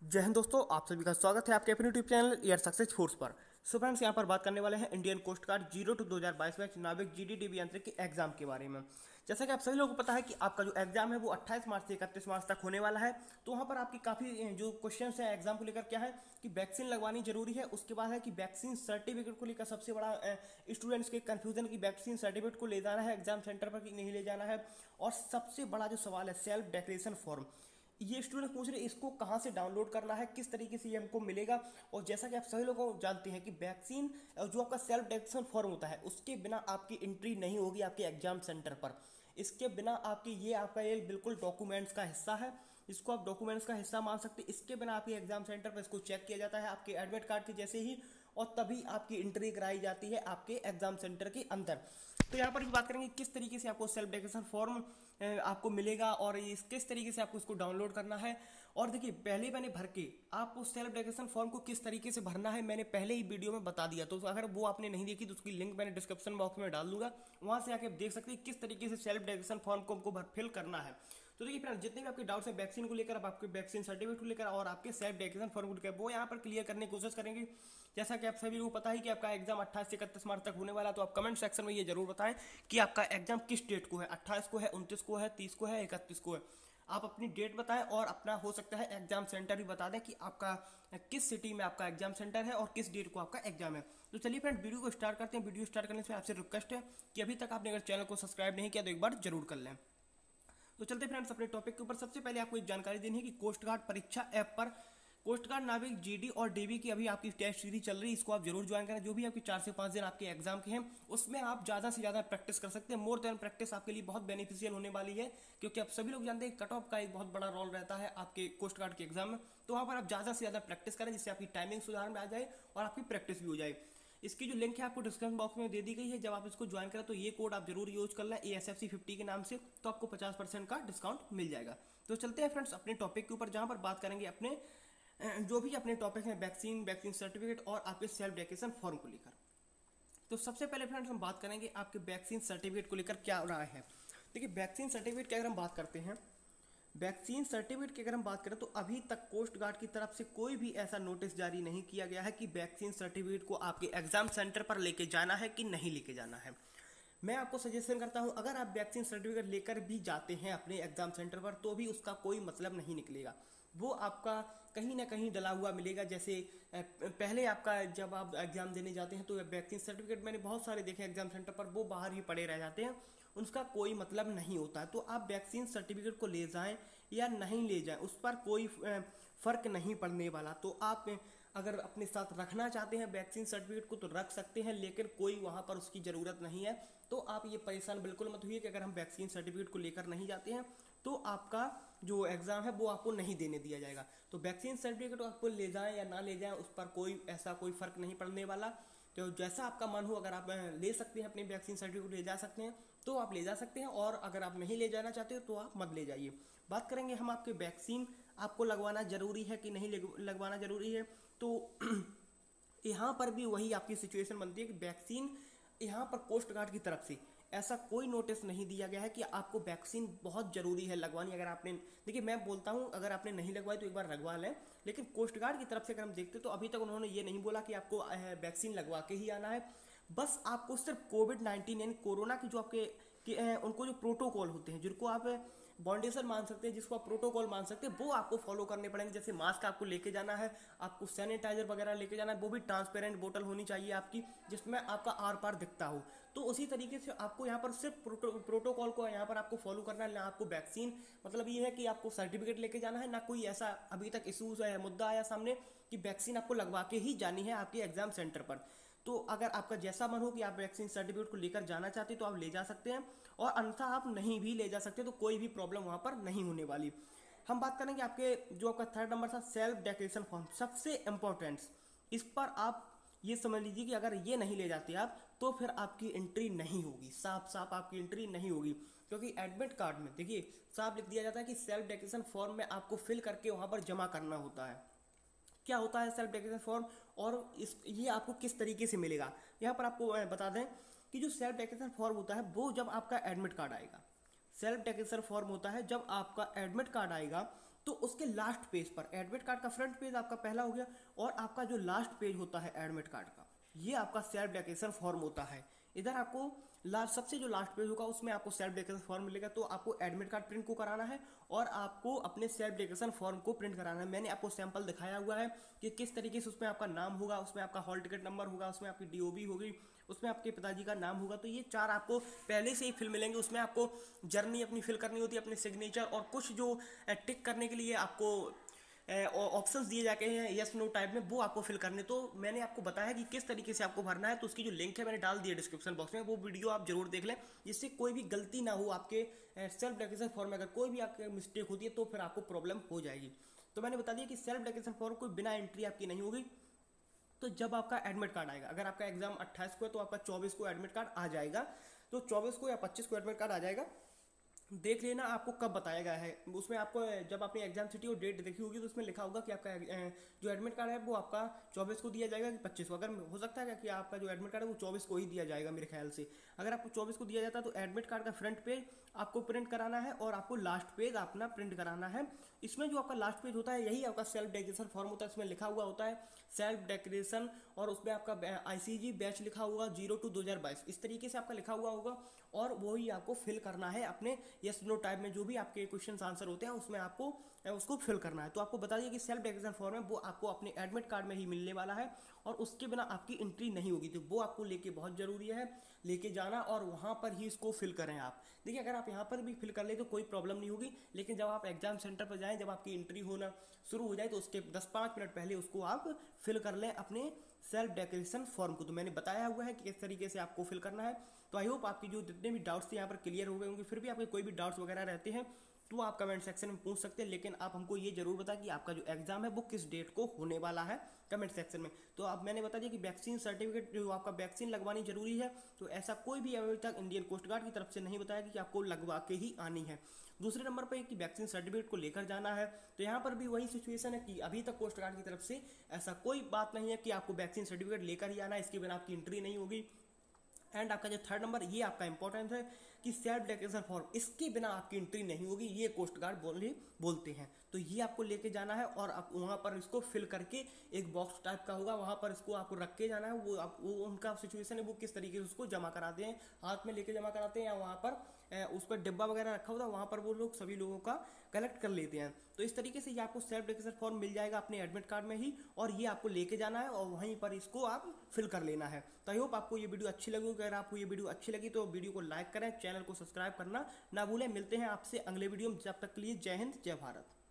जय हिंद दोस्तों, आप सभी का स्वागत है आपके अपने YouTube channel Year Success Force पर। सो फ्रेंड्स, यहाँ पर बात करने वाले हैं इंडियन कोस्ट गार्ड 0-2022 बैच नाविक जीडीडीबी यंत्रिक के एग्जाम के बारे में। जैसा कि आप सभी लोगों को पता है कि आपका जो एग्जाम है वो 28 मार्च से 31 मार्च तक होने वाला है। तो वहाँ पर आपकी काफ़ी जो क्वेश्चन है एग्जाम को लेकर क्या है कि वैक्सीन लगवानी जरूरी है, उसके बाद है कि वैक्सीन सर्टिफिकेट को लेकर सबसे बड़ा स्टूडेंट्स के कंफ्यूजन की वैक्सीन सर्टिफिकेट को ले जाना है एग्जाम सेंटर पर कि नहीं ले जाना है। और सबसे बड़ा जो सवाल है सेल्फ डिक्लेरेशन फॉर्म, ये स्टूडेंट पूछ रहे इसको कहाँ से डाउनलोड करना है, किस तरीके से ये हमको मिलेगा। और जैसा कि आप सभी लोग जानते हैं कि वैक्सीन जो आपका सेल्फ डिक्लेरेशन फॉर्म होता है उसके बिना आपकी एंट्री नहीं होगी आपके एग्जाम सेंटर पर। इसके बिना आपकी ये आपका ये बिल्कुल डॉक्यूमेंट्स का हिस्सा है, इसको आप डॉक्यूमेंट्स का हिस्सा मान सकते हैं। इसके बिना आपके एग्जाम सेंटर पर इसको चेक किया जाता है आपके एडमिट कार्ड के जैसे ही, और तभी आपकी एंट्री कराई जाती है आपके एग्जाम सेंटर के अंदर। तो यहाँ पर भी बात करेंगे किस तरीके से आपको सेल्फ डिक्लेरेशन फॉर्म आपको मिलेगा और किस तरीके से आपको इसको डाउनलोड करना है। और देखिए, पहले मैंने भर के आपको सेल्फ डिक्लेरेशन फॉर्म को किस तरीके से भरना है मैंने पहले ही वीडियो में बता दिया। तो अगर वो आपने नहीं देखी तो उसकी लिंक मैंने डिस्क्रिप्शन बॉक्स में डाल दूंगा, वहां से आके आप देख सकते हैं किस तरीके से सेल्फ डिक्लेरेशन फॉर्म को हमको फिल करना है। तो देखिए फ्रेंड्स, जितने भी आपके डाउट्स हैं वैक्सीन को लेकर, आपके वैक्सीन सर्टिफिकेट को लेकर और आपके सेल्फ डिक्लेरेशन फॉर्म को लेकर, वो यहाँ पर क्लियर करने की कोशिश करेंगे। जैसा कि आप सभी लोगों को पता है कि आपका एग्जाम 28 से 31 मार्च तक होने वाला है। तो आप कमेंट सेक्शन में ये जरूर बताएं कि आपका एग्जाम किस डेट को है, 28 को है, 29 को है, 30 को है, 31 को है। आप अपनी डेट बताएं और अपना हो सकता है एग्जाम सेंटर भी बता दें कि आपका किस सिटी में आपका एग्जाम सेंटर है और किस डेट को आपका एग्जाम है। तो चलिए फ्रेंड, वीडियो को स्टार्ट करते हैं। वीडियो स्टार्ट करने से आपसे रिक्वेस्ट है कि अभी तक आपने अगर चैनल को सब्सक्राइब नहीं किया तो एक बार जरूर कर लें। तो चलते फ्रेंड्स अपने टॉपिक के ऊपर। सबसे पहले आपको एक जानकारी देनी है कि कोस्ट गार्ड परीक्षा ऐप पर कोस्ट गार्ड नाविक जीडी और डीबी की अभी आपकी टेस्ट सीरीज चल रही है, इसको आप जरूर ज्वाइन करें। जो भी आपकी 4 से 5 दिन आपके एग्जाम के हैं उसमें आप ज्यादा से ज्यादा प्रैक्टिस कर सकते हैं। मोर देन प्रैक्टिस आपके लिए बहुत बेनिफिशियल होने वाली है, क्योंकि आप सभी लोग जानते हैं कट ऑफ का एक बहुत बड़ा रोल रहता है आपके कोस्ट गार्ड के एग्जाम में। तो वहां पर आप ज्यादा से ज्यादा प्रैक्टिस करें जिससे आपकी टाइमिंग सुधार में आ जाए और आपकी प्रैक्टिस भी हो जाए। इसकी जो लिंक है आपको डिस्क्रिप्शन बॉक्स में दे दी गई है, जब आप इसको ज्वाइन करें तो ये कोड आप जरूर यूज कर लें ASFC 50 के नाम से, तो आपको 50% का डिस्काउंट मिल जाएगा। तो चलते हैं फ्रेंड्स अपने टॉपिक के ऊपर, जहां पर बात करेंगे अपने जो भी अपने टॉपिक हैं वैक्सीन सर्टिफिकेट और आपके सेल्फ डिक्लेरेशन फॉर्म को लेकर। तो सबसे पहले फ्रेंड्स हम बात करेंगे आपके वैक्सीन सर्टिफिकेट को लेकर क्या राय है। देखिए, वैक्सीन सर्टिफिकेट की अगर हम बात करते हैं, वैक्सीन सर्टिफिकेट की अगर हम बात करें तो अभी तक कोस्ट गार्ड की तरफ से कोई भी ऐसा नोटिस जारी नहीं किया गया है कि वैक्सीन सर्टिफिकेट को आपके एग्जाम सेंटर पर लेके जाना है कि नहीं लेके जाना है। मैं आपको सजेशन करता हूं, अगर आप वैक्सीन सर्टिफिकेट लेकर भी जाते हैं अपने एग्जाम सेंटर पर तो भी उसका कोई मतलब नहीं निकलेगा। वो आपका कहीं ना कहीं डला हुआ मिलेगा। जैसे पहले आपका जब आप एग्जाम देने जाते हैं तो वैक्सीन सर्टिफिकेट मैंने बहुत सारे देखे एग्जाम सेंटर पर, वो बाहर ही पड़े रह जाते हैं, उसका कोई मतलब नहीं होता है। तो आप वैक्सीन सर्टिफिकेट को ले जाएं या नहीं ले जाएं उस पर कोई फर्क नहीं पड़ने वाला। तो आप अगर अपने साथ रखना चाहते हैं वैक्सीन सर्टिफिकेट को तो रख सकते हैं, लेकिन कोई वहां पर उसकी जरूरत नहीं है। तो आप ये परेशान बिल्कुल मत हुई कि अगर हम वैक्सीन सर्टिफिकेट को लेकर नहीं जाते हैं तो आपका जो एग्जाम है वो आपको नहीं देने दिया जाएगा। तो वैक्सीन सर्टिफिकेट आपको ले जाएं या ना ले जाएं उस पर कोई फर्क नहीं पड़ने वाला। तो जैसा आपका मन हो, अगर आप ले सकते हैं अपनी वैक्सीन सर्टिफिकेट ले जा सकते हैं तो आप ले जा सकते हैं, और अगर आप नहीं ले जाना चाहते हो तो आप मत ले जाइए। बात करेंगे हम आपके वैक्सीन आपको लगवाना जरूरी है कि नहीं लगवाना जरूरी है। तो यहाँ पर भी वही आपकी सिचुएशन बनती है कि वैक्सीन यहाँ पर कोस्ट गार्ड की तरफ से ऐसा कोई नोटिस नहीं दिया गया है कि आपको वैक्सीन बहुत जरूरी है लगवानी। अगर आपने, देखिए मैं बोलता हूँ अगर आपने नहीं लगवाई तो एक बार लगवा लें, लेकिन कोस्ट गार्ड की तरफ से अगर हम देखते तो अभी तक उन्होंने ये नहीं बोला कि आपको वैक्सीन लगवा के ही आना है। बस आपको सिर्फ कोविड-19 यानी कोरोना की जो उनको जो प्रोटोकॉल होते हैं, जिनको आप बाउंडेशन मान सकते हैं, जिसको आप प्रोटोकॉल मान सकते हैं, वो आपको फॉलो करने पड़ेंगे। जैसे मास्क आपको लेके जाना है, आपको सैनिटाइजर वगैरह लेके जाना है, वो भी ट्रांसपेरेंट बोतल होनी चाहिए आपकी जिसमें आपका आर पार दिखता हो। तो उसी तरीके से आपको यहाँ पर सिर्फ प्रोटोकॉल को यहाँ पर आपको फॉलो करना है, ना आपको वैक्सीन। मतलब ये है कि आपको सर्टिफिकेट लेके जाना है, ना कोई ऐसा अभी तक इशूज है मुद्दा आया सामने कि वैक्सीन आपको लगवा के ही जानी है आपके एग्जाम सेंटर पर। तो अगर आपका जैसा मन हो कि आप वैक्सीन सर्टिफिकेट को लेकर जाना चाहते हैं तो आप ले जा सकते हैं, और अन्यथा आप नहीं भी ले जा सकते तो कोई भी प्रॉब्लम वहां पर नहीं होने वाली। हम बात करेंगे आपके जो आपका थर्ड नंबर था सेल्फ डिक्लेरेशन फॉर्म, सबसे इंपॉर्टेंट। इस पर आप ये समझ लीजिए कि अगर ये नहीं ले जाते आप तो फिर आपकी एंट्री नहीं होगी, साफ साफ आपकी एंट्री नहीं होगी। क्योंकि एडमिट कार्ड में देखिए साफ लिख दिया जाता है कि सेल्फ डिक्लेरेशन फॉर्म में आपको फिल करके वहां पर जमा करना होता है। क्या होता है सेल्फ डिक्लेरेशन फॉर्म और ये आपको किस तरीके से मिलेगा, यहाँ पर आपको बता दें कि जो सेल्फ डिक्लेरेशन फॉर्म होता है वो जब आपका एडमिट कार्ड आएगा, सेल्फ डिक्लेरेशन फॉर्म होता है जब आपका एडमिट कार्ड आएगा तो उसके लास्ट पेज पर एडमिट कार्ड का फ्रंट पेज आपका पहला हो गया, और आपका जो लास्ट पेज होता है एडमिट कार्ड का, ये आपका सेल्फ डिक्लेरेशन फॉर्म होता है। इधर आपको लास्ट सबसे जो लास्ट पेज होगा उसमें आपको सेल्फ डिक्लेरेशन फॉर्म मिलेगा, तो आपको एडमिट कार्ड प्रिंट को कराना है और आपको अपने सेल्फ डिक्लेरेशन फॉर्म को प्रिंट कराना है। मैंने आपको सैंपल दिखाया हुआ है कि किस तरीके से उसमें आपका नाम होगा, उसमें आपका हॉल टिकट नंबर होगा, उसमें आपकी डीओबी होगी, उसमें आपके पिताजी का नाम होगा। तो ये 4 आपको पहले से ही फिल मिलेंगे। उसमें आपको जर्नी अपनी फिल करनी होती है, अपने सिग्नेचर, और कुछ जो टिक करने के लिए आपको ऑप्शंस दिए जाते हैं यस नो टाइप में, वो आपको फिल करने। तो मैंने आपको बताया कि किस तरीके से आपको भरना है, तो उसकी जो लिंक है मैंने डाल दी है डिस्क्रिप्शन बॉक्स में, वो वीडियो आप जरूर देख लें, जिससे कोई भी गलती ना हो आपके सेल्फ डिक्लेरेशन फॉर्म में। अगर कोई भी आपके मिस्टेक होती है तो फिर आपको प्रॉब्लम हो जाएगी। तो मैंने बता दिया कि सेल्फ डिक्लेरेशन फॉर्म कोई बिना एंट्री आपकी नहीं होगी। तो जब आपका एडमिट कार्ड आएगा, अगर आपका एग्जाम 28 को है तो आपका 24 को एडमिट कार्ड आ जाएगा, तो 24 को या 25 को एडमिट कार्ड आ जाएगा। देख लेना आपको कब बताया गया है, उसमें आपको जब आपने एग्जाम सिटी और डेट देखी होगी तो उसमें लिखा होगा कि आपका जो एडमिट कार्ड है वो आपका 24 को दिया जाएगा कि 25 को। अगर हो सकता है कि आपका जो एडमिट कार्ड है वो 24 को ही दिया जाएगा मेरे ख्याल से। अगर आपको 24 को दिया जाता है तो एडमिट कार्ड का फ्रंट पेज आपको प्रिंट कराना है और आपको लास्ट पेज अपना प्रिंट कराना है। इसमें जो आपका लास्ट पेज होता है यही आपका सेल्फ डिक्लेरेशन फॉर्म होता है। इसमें लिखा हुआ होता है सेल्फ डिक्लेरेशन, और उसमें आपका आईसीजी बैच लिखा हुआ 02/2022, इस तरीके से आपका लिखा हुआ होगा, और वही आपको फिल करना है अपने यस नो टाइप में। जो भी आपके क्वेश्चन आंसर होते हैं उसमें आपको उसको फिल करना है। तो आपको बता दिया कि सेल्फ डिक्लेरेशन फॉर्म है वो आपको अपने एडमिट कार्ड में ही मिलने वाला है, और उसके बिना आपकी एंट्री नहीं होगी। तो वो आपको लेके बहुत जरूरी है, लेके जाना, और वहाँ पर ही इसको फिल करें आप। देखिए अगर आप यहाँ पर भी फिल कर ले तो कोई प्रॉब्लम नहीं होगी, लेकिन जब आप एग्जाम सेंटर पर जाएं, जब आपकी एंट्री होना शुरू हो जाए तो उसके 10-5 मिनट पहले उसको आप फिल कर लें अपने सेल्फ डिक्लेरेशन फॉर्म को। तो मैंने बताया हुआ है कि किस तरीके से आपको फिल करना है। तो आई होप आपकी जो जितने भी डाउट्स थे यहाँ पर क्लियर हो गए होंगे। फिर भी आपके कोई भी डाउट्स वगैरह रहते हैं तो आप कमेंट सेक्शन में पूछ सकते हैं, लेकिन आप हमको ये जरूर बताएं कि आपका जो एग्जाम है वो किस डेट को होने वाला है कमेंट सेक्शन में। तो अब मैंने बता दिया कि वैक्सीन सर्टिफिकेट जो आपका वैक्सीन लगवानी जरूरी है, तो ऐसा कोई भी अभी तक इंडियन कोस्ट गार्ड की तरफ से नहीं बताया कि आपको लगवा के ही आनी है। दूसरे नंबर पर कि वैक्सीन सर्टिफिकेट को लेकर जाना है, तो यहाँ पर भी वही सिचुएशन है कि अभी तक कोस्ट गार्ड की तरफ से ऐसा कोई बात नहीं है कि आपको वैक्सीन सर्टिफिकेट लेकर ही आना है, इसके बिना आपकी एंट्री नहीं होगी। एंड आपका जो थर्ड नंबर ये आपका इंपॉर्टेंट है कि सेल्फ डिक्लेरेशन फॉर्म, इसके बिना आपकी एंट्री नहीं होगी, ये कोस्ट गार्ड बोलते हैं। तो ये आपको लेके जाना है और आप वहाँ पर इसको फिल करके एक बॉक्स टाइप का होगा, वहाँ पर इसको आपको रख के जाना है। वो उनका सिचुएशन है वो किस तरीके से उसको जमा कराते हैं, हाथ में लेके जमा कराते हैं या वहाँ पर उस पर डिब्बा वगैरह रखा होता है, वहाँ पर वो लोग सभी लोगों का कलेक्ट कर लेते हैं। तो इस तरीके से ये आपको सेल्फ डिक्लेरेशन फॉर्म मिल जाएगा अपने एडमिट कार्ड में ही, और ये आपको लेके जाना है और वहीं पर इसको आप फिल कर लेना है। तो आई होप आपको ये वीडियो अच्छी लगी। अगर आपको ये वीडियो अच्छी लगी तो वीडियो को लाइक करें, चैनल को सब्सक्राइब करना ना भूलें। मिलते हैं आपसे अगले वीडियो में, जब तक के लिए जय हिंद जय भारत।